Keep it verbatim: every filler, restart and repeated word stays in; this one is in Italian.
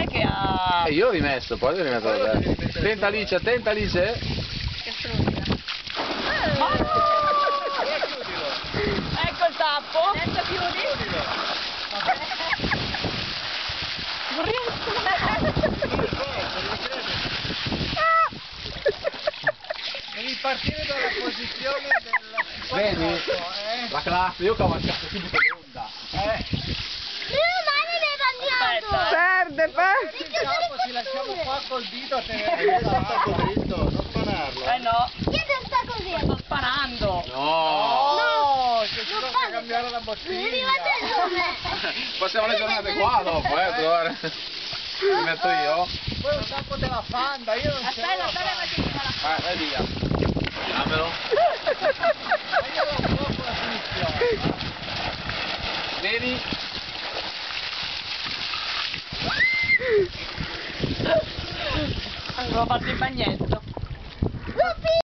che ha... E io l'ho rimesso, poi l'ho rimesso da te. Attenta Alice, attenta Alice. Che struzza. Ecco il tappo. Adesso chiudi. Non riesco. Devi partire dalla posizione del Vedi? eh? La classe, io che ho mangiato subito l'onda. Eh. Aspetta. Perde, perde. Il capo ci lasciamo qua col dito a tenere stato dritto, non spanarlo. Eh no. Chi sta così? Sto sparando. No! Oh, che ci non tocca fate- cambiare la Mi bottiglia. arrivate il nome. Passiamo le giornate qua dopo, eh, trovare. Mi metto io? Poi un campo della fanda, io non ce l'ho. Aspetta, aspetta, aspetta. Vai, vai via. Dammelo. Ma io non so la punizione. Vedi? Avevo fatto il bagnetto.